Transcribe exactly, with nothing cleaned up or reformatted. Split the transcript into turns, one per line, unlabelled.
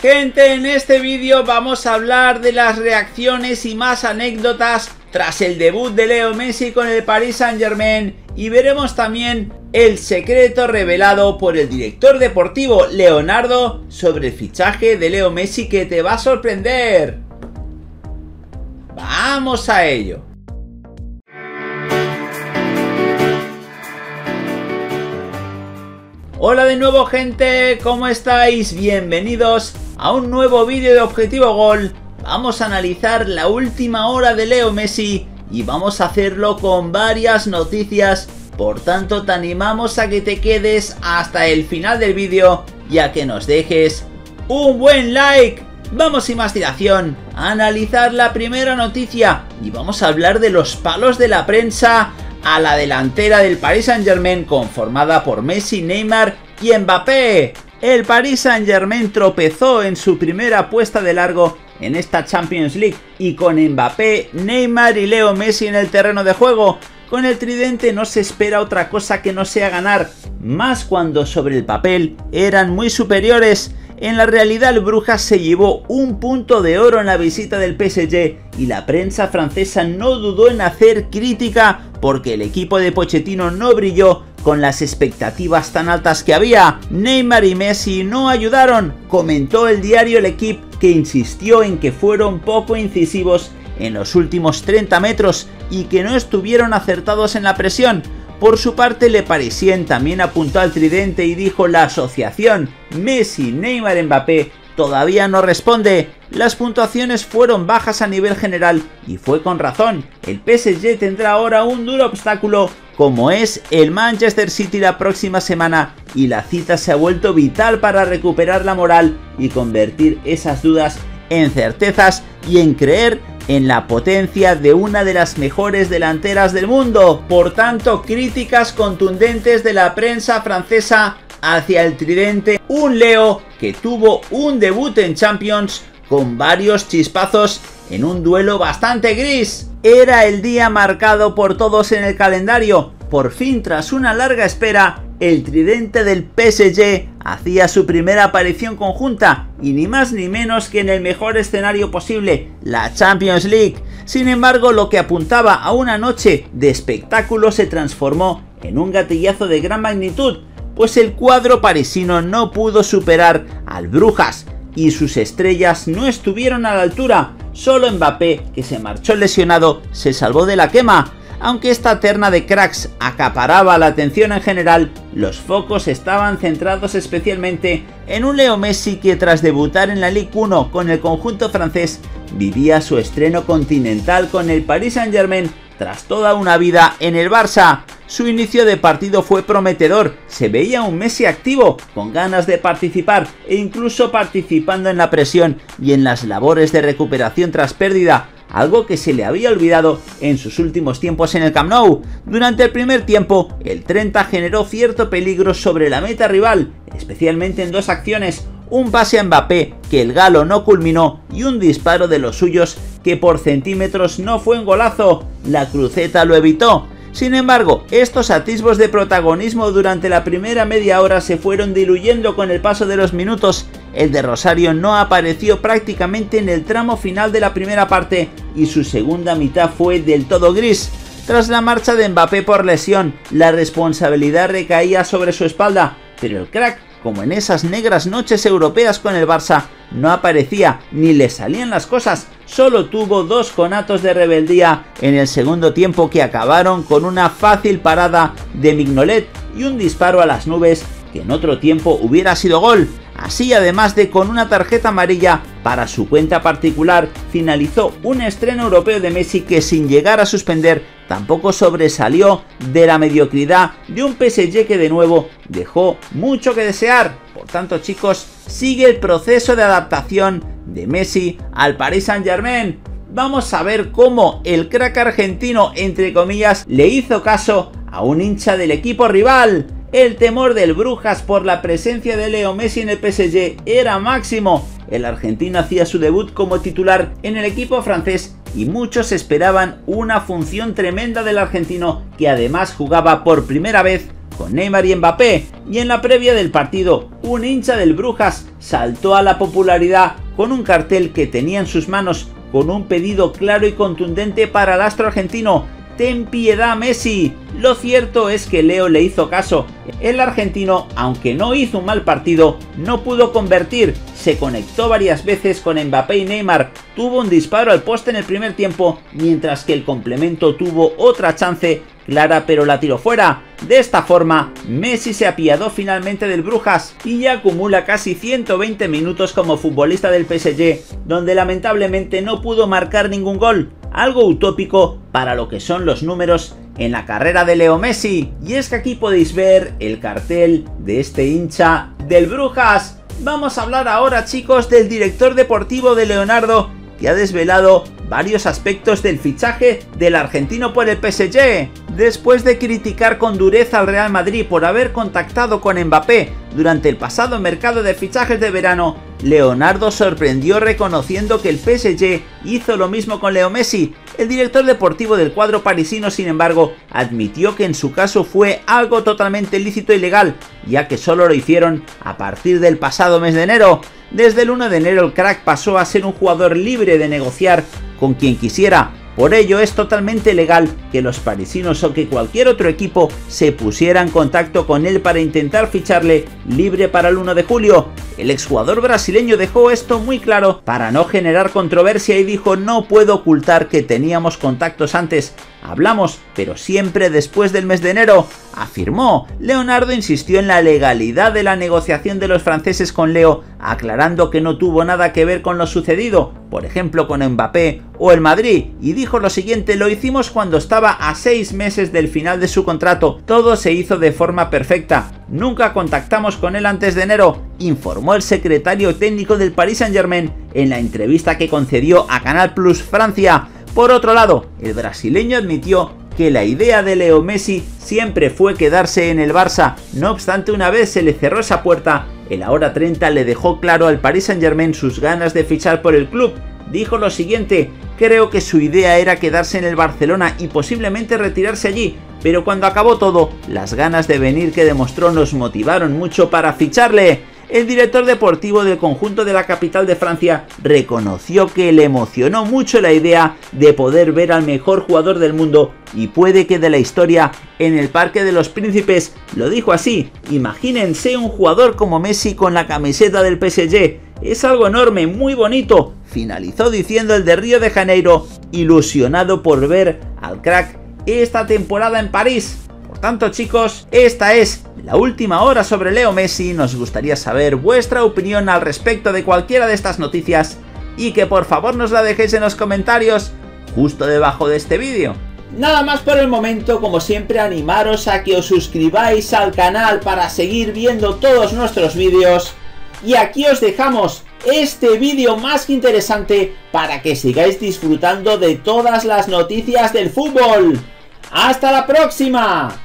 Gente, en este vídeo vamos a hablar de las reacciones y más anécdotas tras el debut de Leo Messi con el Paris Saint-Germain, y veremos también el secreto revelado por el director deportivo Leonardo sobre el fichaje de Leo Messi, que te va a sorprender. ¡Vamos a ello! Hola de nuevo, gente, ¿cómo estáis? Bienvenidos a un nuevo vídeo de Objetivo Gol. Vamos a analizar la última hora de Leo Messi y vamos a hacerlo con varias noticias. Por tanto, te animamos a que te quedes hasta el final del vídeo y a que nos dejes un buen like. Vamos sin más dilación a analizar la primera noticia y vamos a hablar de los palos de la prensa a la delantera del Paris Saint-Germain, conformada por Messi, Neymar y Mbappé. El Paris Saint-Germain tropezó en su primera apuesta de largo en esta Champions League, y con Mbappé, Neymar y Leo Messi en el terreno de juego, con el tridente no se espera otra cosa que no sea ganar, más cuando sobre el papel eran muy superiores. En la realidad, el Brujas se llevó un punto de oro en la visita del P S G y la prensa francesa no dudó en hacer crítica porque el equipo de Pochettino no brilló con las expectativas tan altas que había. Neymar y Messi no ayudaron, comentó el diario L'Équipe, que insistió en que fueron poco incisivos en los últimos treinta metros y que no estuvieron acertados en la presión. Por su parte, Le Parisien también apuntó al tridente y dijo: la asociación Messi, Neymar, Mbappé todavía no responde. Las puntuaciones fueron bajas a nivel general y fue con razón. El P S G tendrá ahora un duro obstáculo como es el Manchester City la próxima semana, y la cita se ha vuelto vital para recuperar la moral y convertir esas dudas en certezas y en creer en la potencia de una de las mejores delanteras del mundo. Por tanto, críticas contundentes de la prensa francesa hacia el tridente, un Leo que tuvo un debut en Champions con varios chispazos en un duelo bastante gris. Era el día marcado por todos en el calendario. Por fin, tras una larga espera, el tridente del P S G hacía su primera aparición conjunta, y ni más ni menos que en el mejor escenario posible, la Champions League. Sin embargo, lo que apuntaba a una noche de espectáculo se transformó en un gatillazo de gran magnitud, pues el cuadro parisino no pudo superar al Brujas y sus estrellas no estuvieron a la altura. Solo Mbappé, que se marchó lesionado, se salvó de la quema. Aunque esta terna de cracks acaparaba la atención en general, los focos estaban centrados especialmente en un Leo Messi que, tras debutar en la Ligue uno con el conjunto francés, vivía su estreno continental con el Paris Saint-Germain tras toda una vida en el Barça. Su inicio de partido fue prometedor, se veía un Messi activo, con ganas de participar e incluso participando en la presión y en las labores de recuperación tras pérdida, algo que se le había olvidado en sus últimos tiempos en el Camp Nou. Durante el primer tiempo, el treinta generó cierto peligro sobre la meta rival, especialmente en dos acciones: un pase a Mbappé que el galo no culminó y un disparo de los suyos que por centímetros no fue un golazo. La cruceta lo evitó. Sin embargo, estos atisbos de protagonismo durante la primera media hora se fueron diluyendo con el paso de los minutos. El de Rosario no apareció prácticamente en el tramo final de la primera parte y su segunda mitad fue del todo gris. Tras la marcha de Mbappé por lesión, la responsabilidad recaía sobre su espalda, pero el crack, como en esas negras noches europeas con el Barça, no aparecía ni le salían las cosas. Solo tuvo dos conatos de rebeldía en el segundo tiempo que acabaron con una fácil parada de Mignolet y un disparo a las nubes que en otro tiempo hubiera sido gol. Así, además de con una tarjeta amarilla para su cuenta particular, finalizó un estreno europeo de Messi que, sin llegar a suspender, tampoco sobresalió de la mediocridad de un P S G que de nuevo dejó mucho que desear. Por tanto, chicos, sigue el proceso de adaptación de Messi al Paris Saint-Germain. Vamos a ver cómo el crack argentino, entre comillas, le hizo caso a un hincha del equipo rival. El temor del Brujas por la presencia de Leo Messi en el P S G era máximo. El argentino hacía su debut como titular en el equipo francés y muchos esperaban una función tremenda del argentino, que además jugaba por primera vez con Neymar y Mbappé. Y en la previa del partido, un hincha del Brujas saltó a la popularidad con un cartel que tenía en sus manos con un pedido claro y contundente para el astro argentino: «Ten piedad, Messi». Lo cierto es que Leo le hizo caso. El argentino, aunque no hizo un mal partido, no pudo convertir. Se conectó varias veces con Mbappé y Neymar, tuvo un disparo al poste en el primer tiempo, mientras que el complemento tuvo otra chance clara pero la tiró fuera. De esta forma, Messi se apiadó finalmente del Brujas y ya acumula casi ciento veinte minutos como futbolista del P S G, donde lamentablemente no pudo marcar ningún gol, algo utópico para lo que son los números en la carrera de Leo Messi. Y es que aquí podéis ver el cartel de este hincha del Brujas. Vamos a hablar ahora, chicos, del director deportivo de Leonardo, que ha desvelado varios aspectos del fichaje del argentino por el P S G. Después de criticar con dureza al Real Madrid por haber contactado con Mbappé durante el pasado mercado de fichajes de verano, Leonardo sorprendió reconociendo que el P S G hizo lo mismo con Leo Messi. El director deportivo del cuadro parisino, sin embargo, admitió que en su caso fue algo totalmente lícito y legal, ya que solo lo hicieron a partir del pasado mes de enero. Desde el uno de enero el crack pasó a ser un jugador libre de negociar con quien quisiera. Por ello es totalmente legal que los parisinos o que cualquier otro equipo se pusiera en contacto con él para intentar ficharle libre para el uno de julio. El exjugador brasileño dejó esto muy claro para no generar controversia y dijo: «No puedo ocultar que teníamos contactos antes, hablamos, pero siempre después del mes de enero», afirmó. Leonardo insistió en la legalidad de la negociación de los franceses con Leo, aclarando que no tuvo nada que ver con lo sucedido, por ejemplo con Mbappé o el Madrid, y dijo lo siguiente: «Lo hicimos cuando estaba a seis meses del final de su contrato, todo se hizo de forma perfecta, nunca contactamos con él antes de enero», informó el secretario técnico del Paris Saint-Germain en la entrevista que concedió a Canal Plus Francia. Por otro lado, el brasileño admitió que la idea de Leo Messi siempre fue quedarse en el Barça. No obstante, una vez se le cerró esa puerta, el ahora treinta le dejó claro al Paris Saint-Germain sus ganas de fichar por el club. Dijo lo siguiente: «Creo que su idea era quedarse en el Barcelona y posiblemente retirarse allí, pero cuando acabó todo, las ganas de venir que demostró nos motivaron mucho para ficharle». El director deportivo del conjunto de la capital de Francia reconoció que le emocionó mucho la idea de poder ver al mejor jugador del mundo y puede que de la historia en el Parque de los Príncipes. Lo dijo así: «Imagínense un jugador como Messi con la camiseta del P S G, es algo enorme, muy bonito», finalizó diciendo el de Río de Janeiro, ilusionado por ver al crack esta temporada en París. Por tanto, chicos, esta es la última hora sobre Leo Messi. Nos gustaría saber vuestra opinión al respecto de cualquiera de estas noticias y que por favor nos la dejéis en los comentarios justo debajo de este vídeo. Nada más por el momento. Como siempre, animaros a que os suscribáis al canal para seguir viendo todos nuestros vídeos, y aquí os dejamos este vídeo más que interesante para que sigáis disfrutando de todas las noticias del fútbol. ¡Hasta la próxima!